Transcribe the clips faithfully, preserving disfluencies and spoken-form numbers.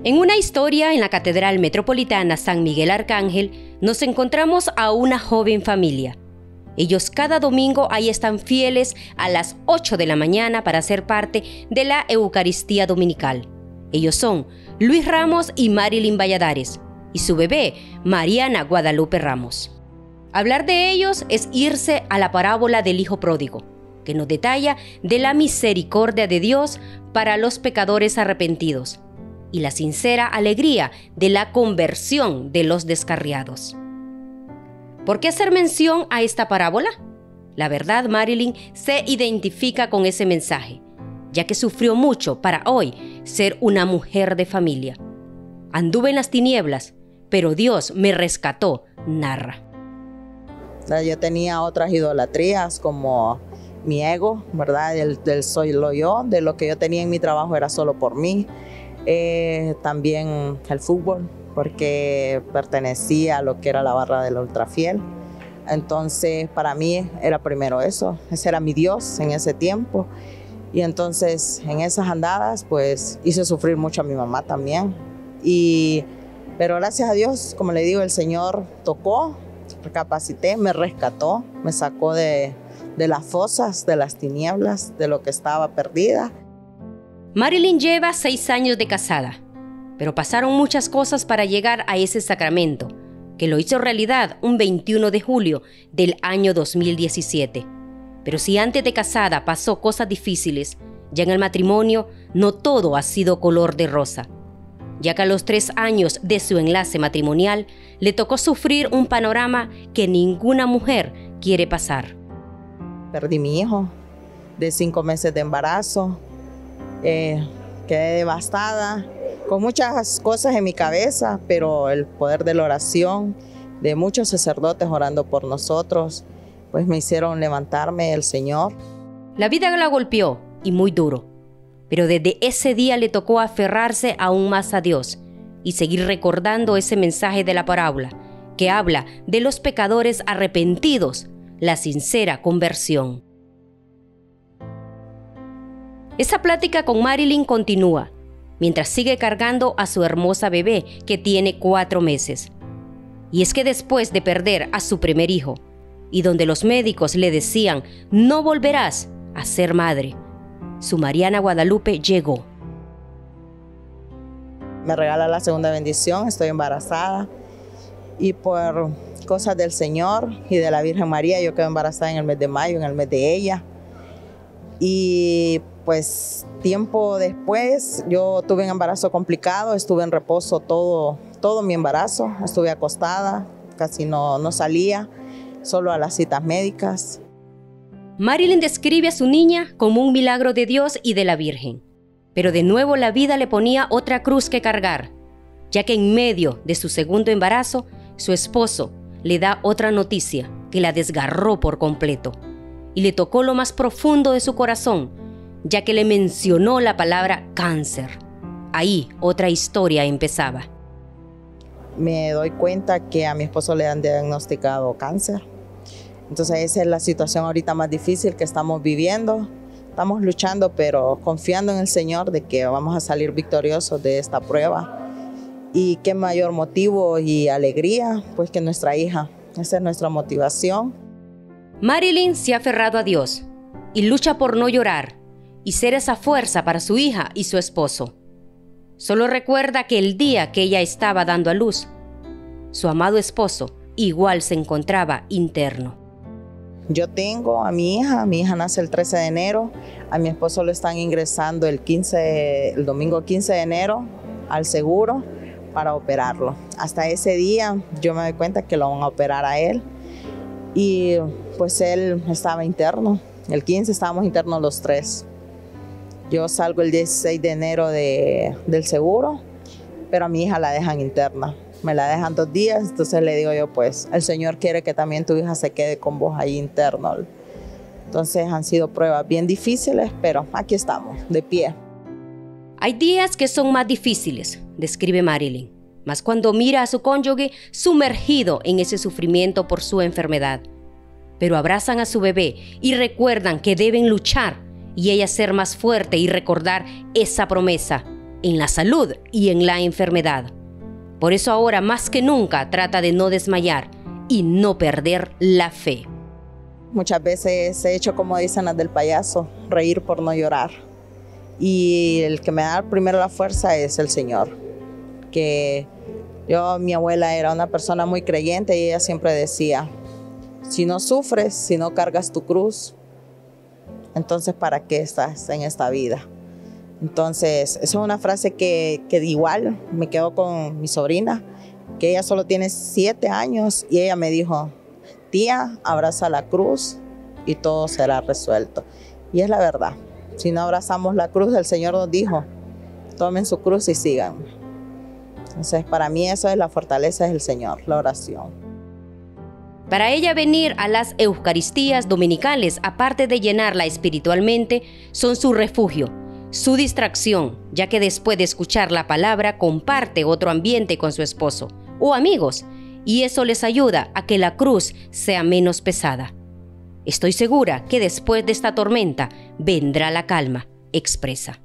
En una historia en la Catedral Metropolitana San Miguel Arcángel, nos encontramos a una joven familia. Ellos cada domingo ahí están fieles a las ocho de la mañana para ser parte de la Eucaristía Dominical. Ellos son Luis Ramos y Marilyn Valladares, y su bebé, Mariana Guadalupe Ramos. Hablar de ellos es irse a la parábola del Hijo Pródigo, que nos detalla de la misericordia de Dios para los pecadores arrepentidos y la sincera alegría de la conversión de los descarriados. ¿Por qué hacer mención a esta parábola? La verdad, Marilyn se identifica con ese mensaje, ya que sufrió mucho para hoy ser una mujer de familia. Anduve en las tinieblas, pero Dios me rescató, narra. Yo tenía otras idolatrías como mi ego, ¿verdad? Del, del soy lo yo, de lo que yo tenía en mi trabajo era solo por mí. Eh, también el fútbol, porque pertenecía a lo que era la barra del Ultrafiel. Entonces, para mí era primero eso, ese era mi Dios en ese tiempo. Y entonces, en esas andadas, pues, hice sufrir mucho a mi mamá también. Y, pero gracias a Dios, como le digo, el Señor tocó, recapacité, me rescató, me sacó de, de las fosas, de las tinieblas, de lo que estaba perdida. Marilyn lleva seis años de casada, pero pasaron muchas cosas para llegar a ese sacramento, que lo hizo realidad un veintiuno de julio del año dos mil diecisiete. Pero si antes de casada pasó cosas difíciles, ya en el matrimonio no todo ha sido color de rosa, ya que a los tres años de su enlace matrimonial le tocó sufrir un panorama que ninguna mujer quiere pasar. Perdí mi hijo de cinco meses de embarazo. Eh, quedé devastada, con muchas cosas en mi cabeza, pero el poder de la oración, de muchos sacerdotes orando por nosotros, pues me hicieron levantarme el Señor. La vida la golpeó, y muy duro, pero desde ese día le tocó aferrarse aún más a Dios y seguir recordando ese mensaje de la parábola, que habla de los pecadores arrepentidos, la sincera conversión. Esa plática con Marilyn continúa, mientras sigue cargando a su hermosa bebé que tiene cuatro meses. Y es que después de perder a su primer hijo, y donde los médicos le decían, no volverás a ser madre, su Mariana Guadalupe llegó. Me regala la segunda bendición, estoy embarazada, y por cosas del Señor y de la Virgen María, yo quedo embarazada en el mes de mayo, en el mes de ella. Y pues tiempo después yo tuve un embarazo complicado, estuve en reposo todo, todo mi embarazo, estuve acostada, casi no, no salía, solo a las citas médicas. Marilyn describe a su niña como un milagro de Dios y de la Virgen, pero de nuevo la vida le ponía otra cruz que cargar, ya que en medio de su segundo embarazo, su esposo le da otra noticia que la desgarró por completo y le tocó lo más profundo de su corazón, ya que le mencionó la palabra cáncer. Ahí otra historia empezaba. Me doy cuenta que a mi esposo le han diagnosticado cáncer. Entonces esa es la situación ahorita más difícil que estamos viviendo. Estamos luchando, pero confiando en el Señor de que vamos a salir victoriosos de esta prueba. Y qué mayor motivo y alegría, pues que nuestra hija. Esa es nuestra motivación. Marilyn se ha aferrado a Dios y lucha por no llorar y ser esa fuerza para su hija y su esposo. Solo recuerda que el día que ella estaba dando a luz, su amado esposo igual se encontraba interno. Yo tengo a mi hija, mi hija nace el trece de enero, a mi esposo lo están ingresando el, quince, el domingo quince de enero al seguro para operarlo. Hasta ese día yo me doy cuenta que lo van a operar a él y pues él estaba interno, el quince estábamos internos los tres. Yo salgo el dieciséis de enero de, del seguro, pero a mi hija la dejan interna. Me la dejan dos días, entonces le digo yo, pues, el Señor quiere que también tu hija se quede con vos ahí interno. Entonces han sido pruebas bien difíciles, pero aquí estamos, de pie. Hay días que son más difíciles, describe Marilyn, más cuando mira a su cónyuge sumergido en ese sufrimiento por su enfermedad. Pero abrazan a su bebé y recuerdan que deben luchar y ella ser más fuerte y recordar esa promesa, en la salud y en la enfermedad. Por eso ahora más que nunca trata de no desmayar y no perder la fe. Muchas veces he hecho como dicen las del payaso, reír por no llorar. Y el que me da primero la fuerza es el Señor. Que yo, mi abuela era una persona muy creyente y ella siempre decía, si no sufres, si no cargas tu cruz, entonces ¿para qué estás en esta vida? Entonces, esa es una frase que, que igual me quedó con mi sobrina, que ella solo tiene siete años y ella me dijo, tía, abraza la cruz y todo será resuelto. Y es la verdad, si no abrazamos la cruz, el Señor nos dijo, tomen su cruz y sigan. Entonces, para mí eso es la fortaleza del Señor, la oración. Para ella venir a las Eucaristías dominicales, aparte de llenarla espiritualmente, son su refugio, su distracción, ya que después de escuchar la palabra comparte otro ambiente con su esposo o amigos, y eso les ayuda a que la cruz sea menos pesada. Estoy segura que después de esta tormenta vendrá la calma, expresa.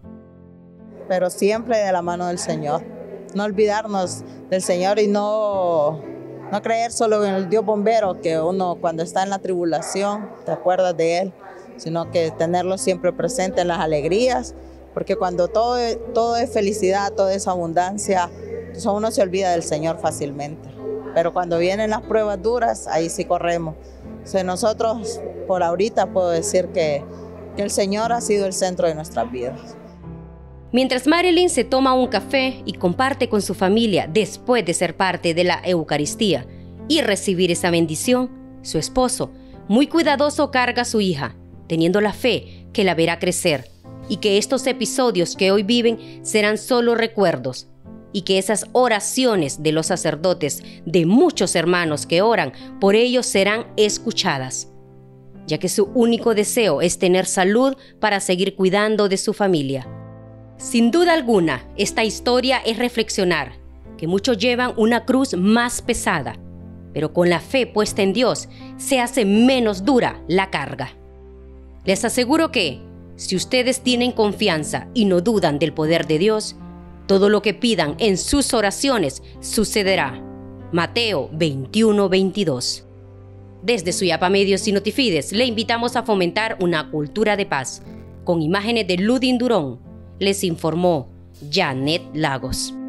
Pero siempre de la mano del Señor. No olvidarnos del Señor y no, no creer solo en el Dios bombero, que uno cuando está en la tribulación te acuerdas de Él, sino que tenerlo siempre presente en las alegrías, porque cuando todo, todo es felicidad, todo es abundancia, entonces uno se olvida del Señor fácilmente. Pero cuando vienen las pruebas duras, ahí sí corremos. Entonces nosotros, por ahorita, puedo decir que, que el Señor ha sido el centro de nuestras vidas. Mientras Marilyn se toma un café y comparte con su familia después de ser parte de la Eucaristía y recibir esa bendición, su esposo, muy cuidadoso, carga a su hija, teniendo la fe que la verá crecer y que estos episodios que hoy viven serán solo recuerdos y que esas oraciones de los sacerdotes, de muchos hermanos que oran por ellos, serán escuchadas, ya que su único deseo es tener salud para seguir cuidando de su familia. Sin duda alguna, esta historia es reflexionar que muchos llevan una cruz más pesada, pero con la fe puesta en Dios se hace menos dura la carga. Les aseguro que, si ustedes tienen confianza y no dudan del poder de Dios, todo lo que pidan en sus oraciones sucederá. Mateo veintiuno veintidós. Desde Suyapa Medios y Notifides le invitamos a fomentar una cultura de paz. Con imágenes de Ludin Durón, les informó Janet Lagos.